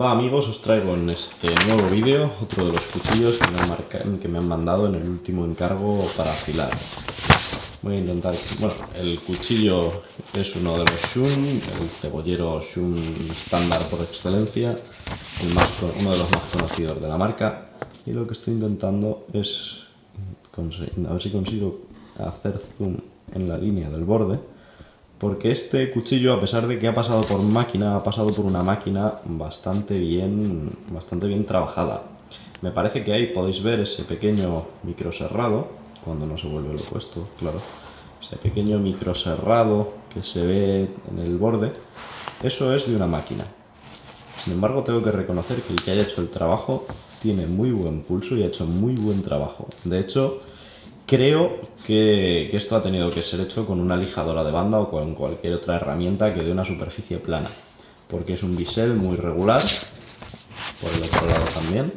Hola amigos, os traigo en este nuevo vídeo otro de los cuchillos que me han mandado en el último encargo para afilar. Voy a intentar... Bueno, el cuchillo es uno de los Shun, el cebollero Shun estándar por excelencia, uno de los más conocidos de la marca. Y lo que estoy intentando es a ver si consigo hacer zoom en la línea del borde, porque este cuchillo, a pesar de que ha pasado por máquina, ha pasado por una máquina bastante bien trabajada. Me parece que ahí podéis ver ese pequeño microserrado, cuando no se vuelve lo puesto, claro. Ese pequeño microserrado que se ve en el borde, eso es de una máquina. Sin embargo, tengo que reconocer que el que haya hecho el trabajo tiene muy buen pulso y ha hecho muy buen trabajo. De hecho, creo que esto ha tenido que ser hecho con una lijadora de banda o con cualquier otra herramienta que dé una superficie plana, porque es un bisel muy regular, por el otro lado también,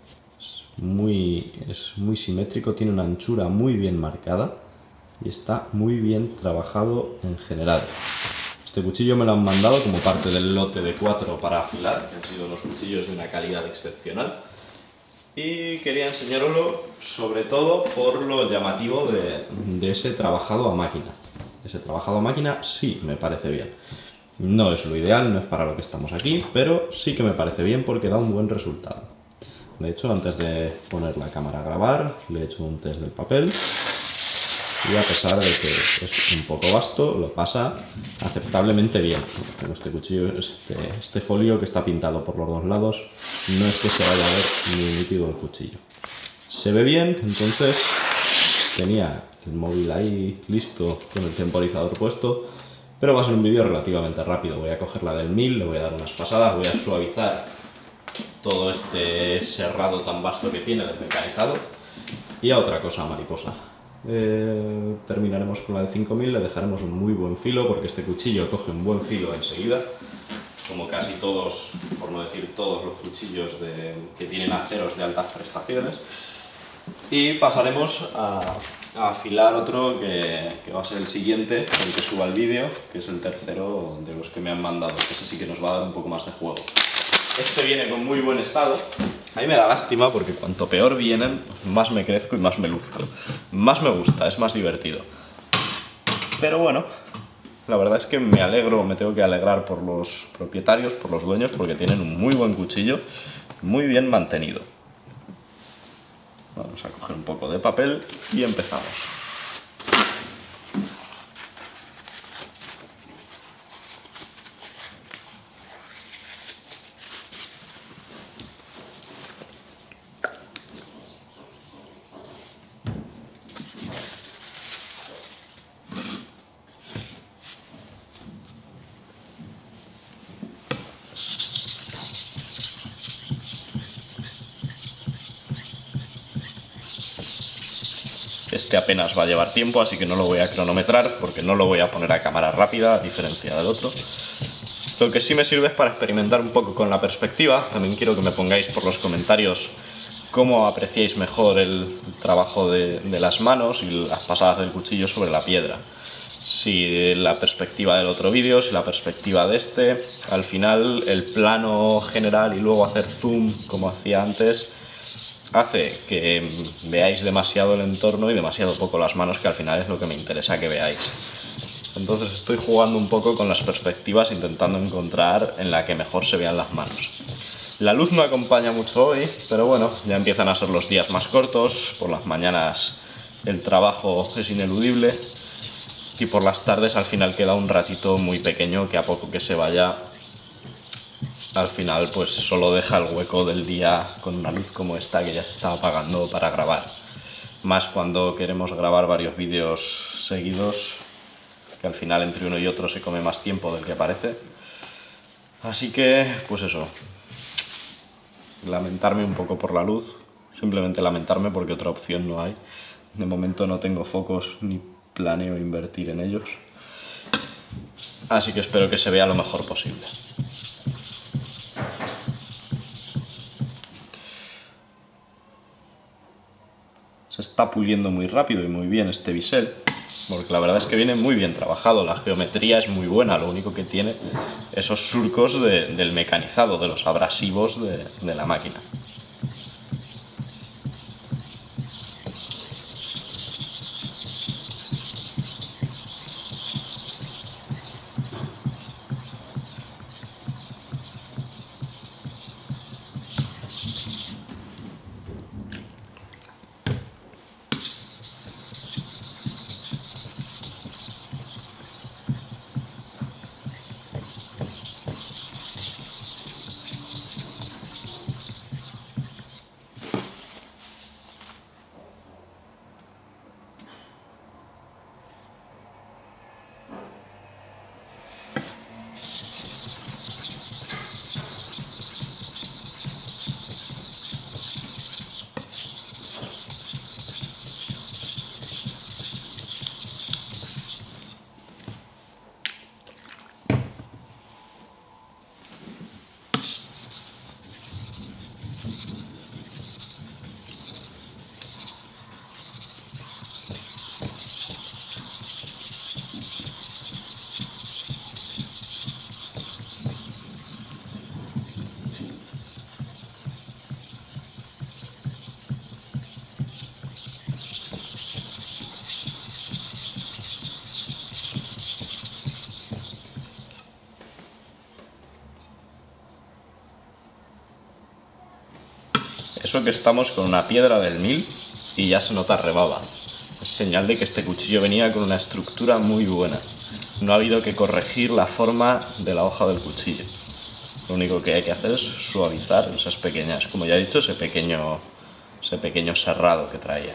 es muy simétrico, tiene una anchura muy bien marcada y está muy bien trabajado en general. Este cuchillo me lo han mandado como parte del lote de 4 para afilar, que han sido unos cuchillos de una calidad excepcional. Y quería enseñaroslo sobre todo por lo llamativo de ese trabajado a máquina. Ese trabajado a máquina sí me parece bien. No es lo ideal, no es para lo que estamos aquí, pero sí que me parece bien porque da un buen resultado. De hecho, antes de poner la cámara a grabar, le he hecho un test del papel. Y a pesar de que es un poco vasto, lo pasa aceptablemente bien. Tengo este cuchillo, este folio que está pintado por los dos lados, no es que se vaya a ver ni nítido el cuchillo. Se ve bien, entonces tenía el móvil ahí listo con el temporizador puesto, pero va a ser un vídeo relativamente rápido. Voy a coger la del 1000, le voy a dar unas pasadas, voy a suavizar todo este serrado tan vasto que tiene del mecanizado y a otra cosa mariposa. Terminaremos con la de 5000, le dejaremos un muy buen filo porque este cuchillo coge un buen filo enseguida, como casi todos, por no decir todos los cuchillos que tienen aceros de altas prestaciones. Y pasaremos a afilar otro que va a ser el siguiente, el que suba el vídeo, que es el tercero de los que me han mandado, que ese sí que nos va a dar un poco más de juego. Este viene con muy buen estado. A mí me da lástima porque cuanto peor vienen, más me crezco y más me luzco. Más me gusta, es más divertido. Pero bueno, la verdad es que me alegro, me tengo que alegrar por los propietarios, por los dueños, porque tienen un muy buen cuchillo, muy bien mantenido. Vamos a coger un poco de papel y empezamos. Este apenas va a llevar tiempo, así que no lo voy a cronometrar porque no lo voy a poner a cámara rápida, a diferencia del otro. Lo que sí me sirve es para experimentar un poco con la perspectiva. También quiero que me pongáis por los comentarios cómo apreciáis mejor el trabajo de las manos y las pasadas del cuchillo sobre la piedra. Si la perspectiva del otro vídeo, si la perspectiva de este, al final el plano general y luego hacer zoom como hacía antes hace que veáis demasiado el entorno y demasiado poco las manos, que al final es lo que me interesa que veáis. Entonces estoy jugando un poco con las perspectivas, intentando encontrar en la que mejor se vean las manos. La luz no acompaña mucho hoy, pero bueno, ya empiezan a ser los días más cortos. Por las mañanas el trabajo es ineludible y por las tardes al final queda un ratito muy pequeño que a poco que se vaya, al final pues solo deja el hueco del día con una luz como esta que ya se está apagando para grabar. Más cuando queremos grabar varios vídeos seguidos, que al final entre uno y otro se come más tiempo del que parece. Así que, pues eso, lamentarme un poco por la luz, simplemente lamentarme porque otra opción no hay. De momento no tengo focos ni planeo invertir en ellos, así que espero que se vea lo mejor posible. Se está puliendo muy rápido y muy bien este bisel. porque la verdad es que viene muy bien trabajado, la geometría es muy buena, lo único que tiene esos surcos del mecanizado, de los abrasivos de la máquina. Eso que estamos con una piedra del 1000 y ya se nota rebaba. Es señal de que este cuchillo venía con una estructura muy buena. No ha habido que corregir la forma de la hoja del cuchillo. Lo único que hay que hacer es suavizar esas pequeñas, como ya he dicho, ese pequeño serrado que traía.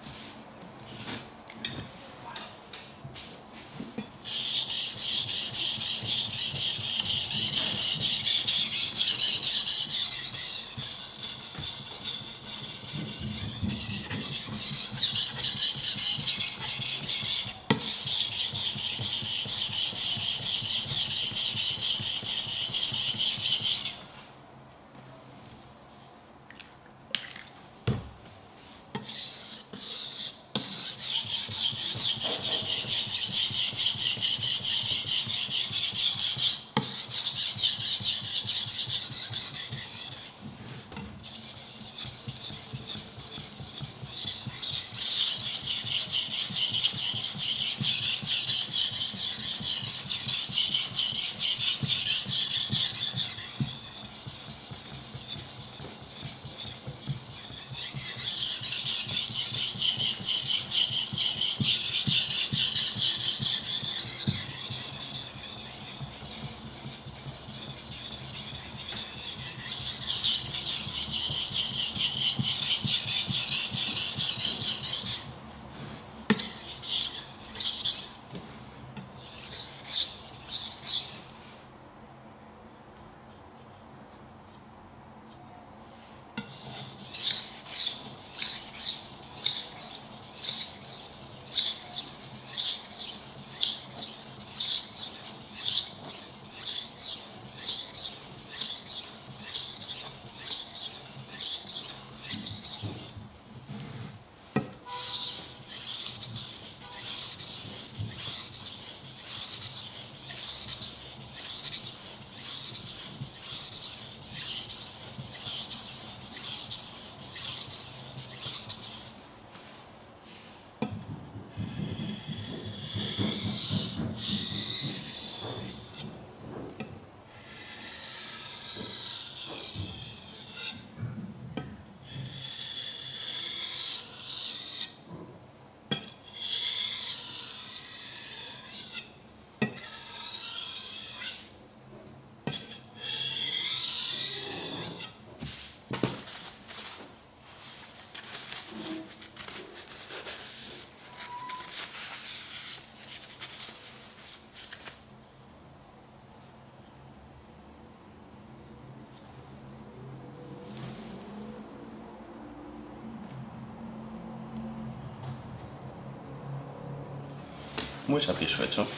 Muy satisfecho.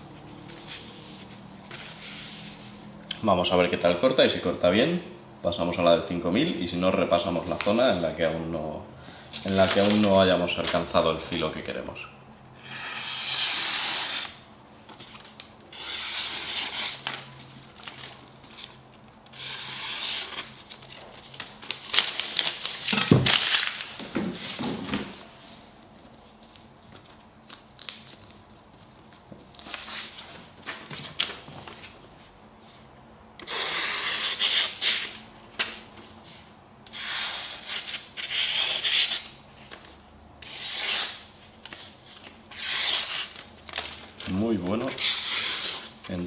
Vamos a ver qué tal corta, y si corta bien, pasamos a la del 5000, y si no, repasamos la zona en la que aún no hayamos alcanzado el filo que queremos.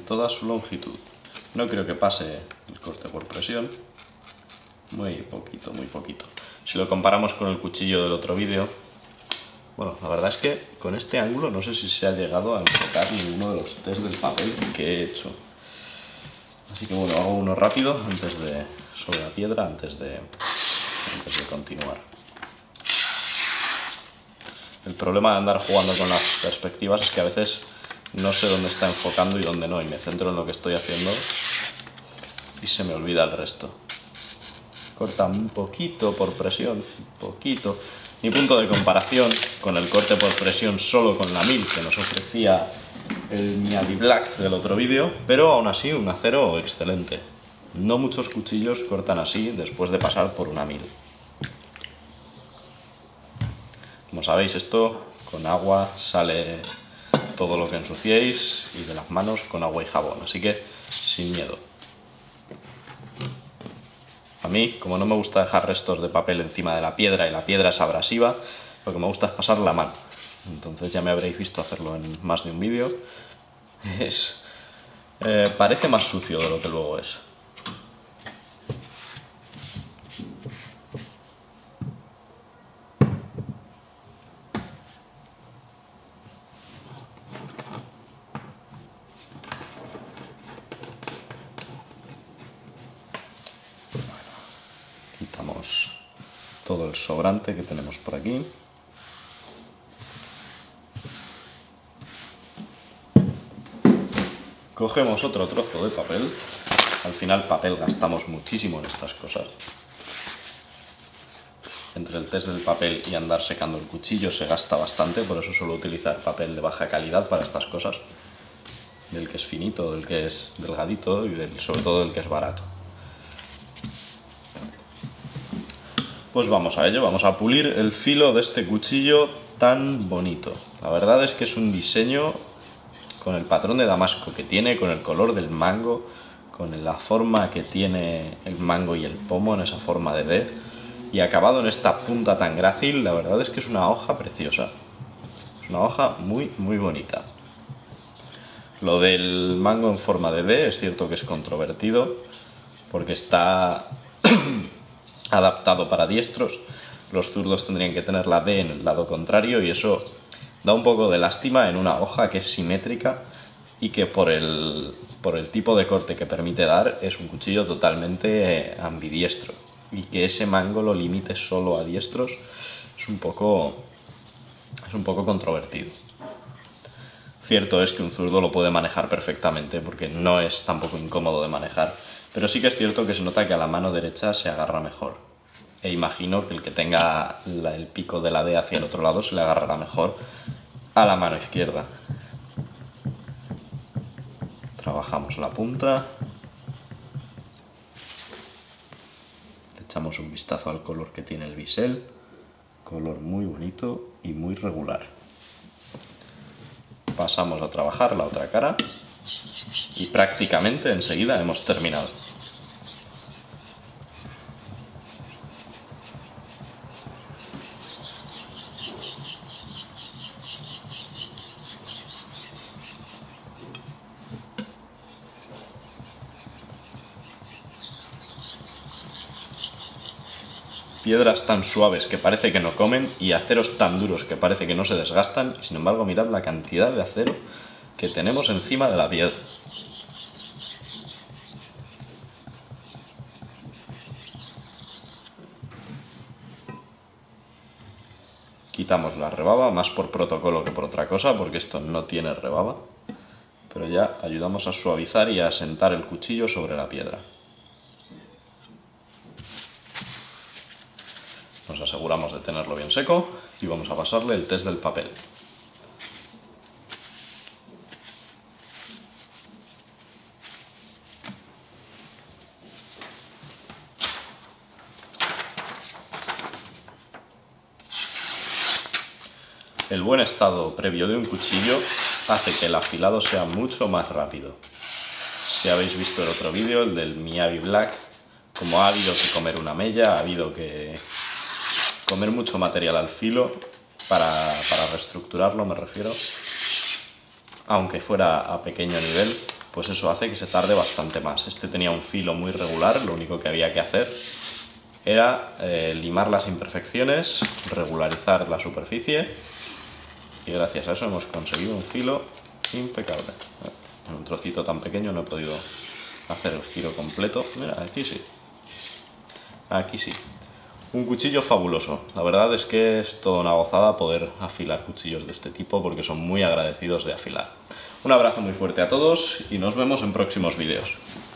toda su longitud. No creo que pase el corte por presión. Muy poquito, muy poquito. Si lo comparamos con el cuchillo del otro vídeo, bueno, la verdad es que con este ángulo no sé si se ha llegado a enfocar ninguno de los test del papel que he hecho. Así que bueno, hago uno rápido sobre la piedra antes de continuar. El problema de andar jugando con las perspectivas es que a veces no sé dónde está enfocando y dónde no, y me centro en lo que estoy haciendo y se me olvida el resto. Corta un poquito por presión, un poquito. Mi punto de comparación con el corte por presión solo con la 1000 que nos ofrecía el Miyabi Black del otro vídeo, pero aún así un acero excelente. No muchos cuchillos cortan así después de pasar por una 1000. Como sabéis, esto con agua sale todo lo que ensuciéis y de las manos con agua y jabón, así que sin miedo. A mí, como no me gusta dejar restos de papel encima de la piedra y la piedra es abrasiva, lo que me gusta es pasar la mano. Entonces ya me habréis visto hacerlo en más de un vídeo. Parece más sucio de lo que luego es. Quitamos todo el sobrante que tenemos por aquí. Cogemos otro trozo de papel. Al final papel gastamos muchísimo en estas cosas. Entre el test del papel y andar secando el cuchillo se gasta bastante, por eso suelo utilizar papel de baja calidad para estas cosas. Del que es finito, del que es delgadito y sobre todo del que es barato. Pues vamos a ello, vamos a pulir el filo de este cuchillo tan bonito. La verdad es que es un diseño con el patrón de damasco que tiene, con el color del mango, con la forma que tiene el mango y el pomo en esa forma de D, y acabado en esta punta tan grácil. La verdad es que es una hoja preciosa. Es una hoja muy, muy bonita. Lo del mango en forma de D es cierto que es controvertido, porque está adaptado para diestros. Los zurdos tendrían que tener la D en el lado contrario y eso da un poco de lástima en una hoja que es simétrica y que por el tipo de corte que permite dar es un cuchillo totalmente ambidiestro, y que ese mango lo limite solo a diestros es un poco controvertido. Cierto es que un zurdo lo puede manejar perfectamente porque no es tampoco incómodo de manejar, pero sí que es cierto que se nota que a la mano derecha se agarra mejor. E imagino que el que tenga el pico de la D hacia el otro lado se le agarrará mejor a la mano izquierda. Trabajamos la punta. Le echamos un vistazo al color que tiene el bisel. Color muy bonito y muy regular. Pasamos a trabajar la otra cara y prácticamente enseguida hemos terminado. Piedras tan suaves que parece que no comen y aceros tan duros que parece que no se desgastan, y sin embargo mirad la cantidad de acero que tenemos encima de la piedra. Quitamos la rebaba, más por protocolo que por otra cosa, porque esto no tiene rebaba, pero ya ayudamos a suavizar y a asentar el cuchillo sobre la piedra. Nos aseguramos de tenerlo bien seco y vamos a pasarle el test del papel. El buen estado previo de un cuchillo hace que el afilado sea mucho más rápido. Si habéis visto el otro vídeo, el del Miyabi Black, como ha habido que comer una mella, ha habido que comer mucho material al filo para reestructurarlo, me refiero, aunque fuera a pequeño nivel, pues eso hace que se tarde bastante más. Este tenía un filo muy regular, lo único que había que hacer era limar las imperfecciones, regularizar la superficie, y gracias a eso hemos conseguido un filo impecable. En un trocito tan pequeño no he podido hacer el giro completo. Mira, aquí sí. Aquí sí. Un cuchillo fabuloso. La verdad es que es toda una gozada poder afilar cuchillos de este tipo porque son muy agradecidos de afilar. Un abrazo muy fuerte a todos y nos vemos en próximos vídeos.